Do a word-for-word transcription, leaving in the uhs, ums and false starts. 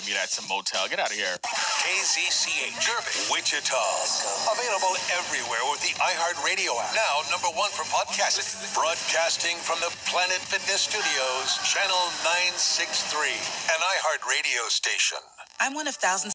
to meet at some motel. Get out of here. K Z C H, Wichita. Available everywhere with the iHeartRadio app. Now, number one for podcasting. Broadcasting from the Planet Fitness Studios, Channel nine sixty-three, an iHeartRadio station. I'm one of thousands